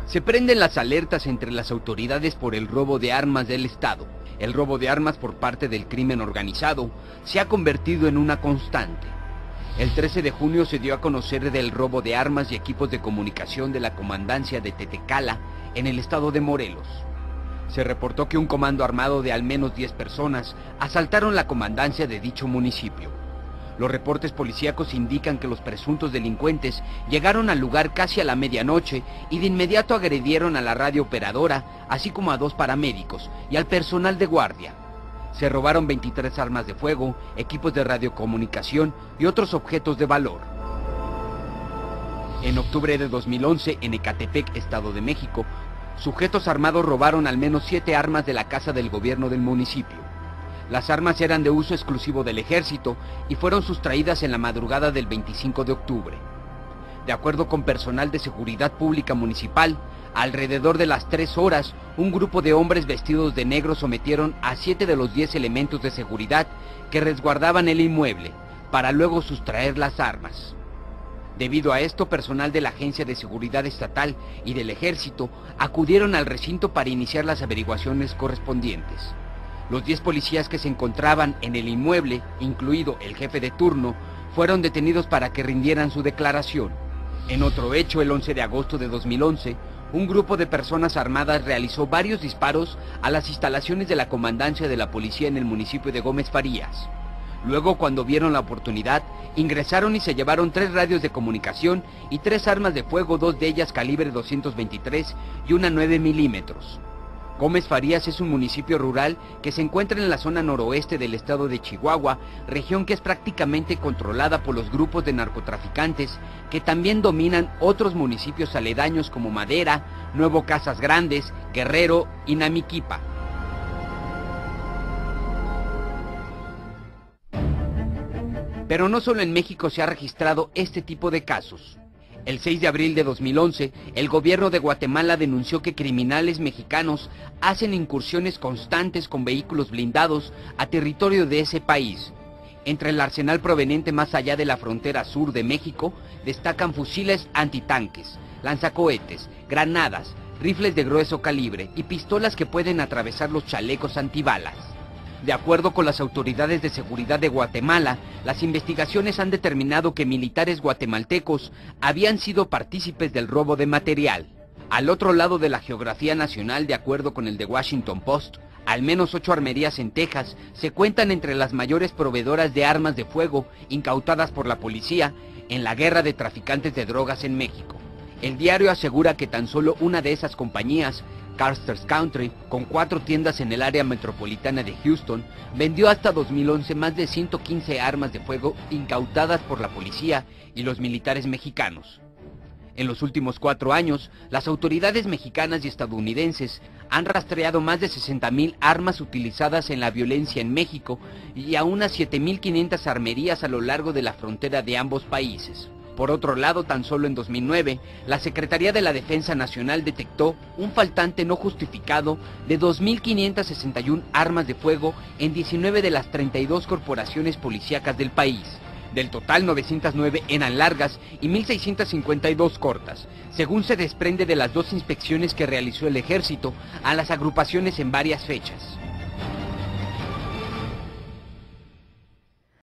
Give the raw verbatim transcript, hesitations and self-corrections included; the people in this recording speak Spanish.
Se prenden las alertas entre las autoridades por el robo de armas del Estado. El robo de armas por parte del crimen organizado se ha convertido en una constante. El trece de junio se dio a conocer del robo de armas y equipos de comunicación de la comandancia de Tetecala, en el estado de Morelos. Se reportó que un comando armado de al menos diez personas asaltaron la comandancia de dicho municipio. Los reportes policíacos indican que los presuntos delincuentes llegaron al lugar casi a la medianoche y de inmediato agredieron a la radiooperadora, así como a dos paramédicos y al personal de guardia. Se robaron veintitrés armas de fuego, equipos de radiocomunicación y otros objetos de valor. En octubre de dos mil once, en Ecatepec, Estado de México, sujetos armados robaron al menos siete armas de la casa del gobierno del municipio. Las armas eran de uso exclusivo del ejército y fueron sustraídas en la madrugada del veinticinco de octubre. De acuerdo con personal de seguridad pública municipal, alrededor de las tres horas, un grupo de hombres vestidos de negro sometieron a siete de los diez elementos de seguridad que resguardaban el inmueble, para luego sustraer las armas. Debido a esto, personal de la Agencia de Seguridad Estatal y del Ejército acudieron al recinto para iniciar las averiguaciones correspondientes. Los diez policías que se encontraban en el inmueble, incluido el jefe de turno, fueron detenidos para que rindieran su declaración. En otro hecho, el once de agosto de dos mil once, un grupo de personas armadas realizó varios disparos a las instalaciones de la comandancia de la policía en el municipio de Gómez Farías. Luego, cuando vieron la oportunidad, ingresaron y se llevaron tres radios de comunicación y tres armas de fuego, dos de ellas calibre doscientos veintitrés y una nueve milímetros. Gómez Farías es un municipio rural que se encuentra en la zona noroeste del estado de Chihuahua, región que es prácticamente controlada por los grupos de narcotraficantes que también dominan otros municipios aledaños como Madera, Nuevo Casas Grandes, Guerrero y Namiquipa. Pero no solo en México se ha registrado este tipo de casos. El seis de abril de dos mil once, el gobierno de Guatemala denunció que criminales mexicanos hacen incursiones constantes con vehículos blindados a territorio de ese país. Entre el arsenal proveniente más allá de la frontera sur de México, destacan fusiles antitanques, lanzacohetes, granadas, rifles de grueso calibre y pistolas que pueden atravesar los chalecos antibalas. De acuerdo con las autoridades de seguridad de Guatemala, las investigaciones han determinado que militares guatemaltecos habían sido partícipes del robo de material. Al otro lado de la geografía nacional, de acuerdo con el The Washington Post, al menos ocho armerías en Texas se cuentan entre las mayores proveedoras de armas de fuego incautadas por la policía en la guerra de traficantes de drogas en México. El diario asegura que tan solo una de esas compañías, Carter's Country, con cuatro tiendas en el área metropolitana de Houston, vendió hasta dos mil once más de ciento quince armas de fuego incautadas por la policía y los militares mexicanos. En los últimos cuatro años, las autoridades mexicanas y estadounidenses han rastreado más de sesenta mil armas utilizadas en la violencia en México y a unas siete mil quinientas armerías a lo largo de la frontera de ambos países. Por otro lado, tan solo en dos mil nueve, la Secretaría de la Defensa Nacional detectó un faltante no justificado de dos mil quinientas sesenta y una armas de fuego en diecinueve de las treinta y dos corporaciones policíacas del país. Del total, novecientas nueve eran largas y mil seiscientas cincuenta y dos cortas, según se desprende de las dos inspecciones que realizó el Ejército a las agrupaciones en varias fechas.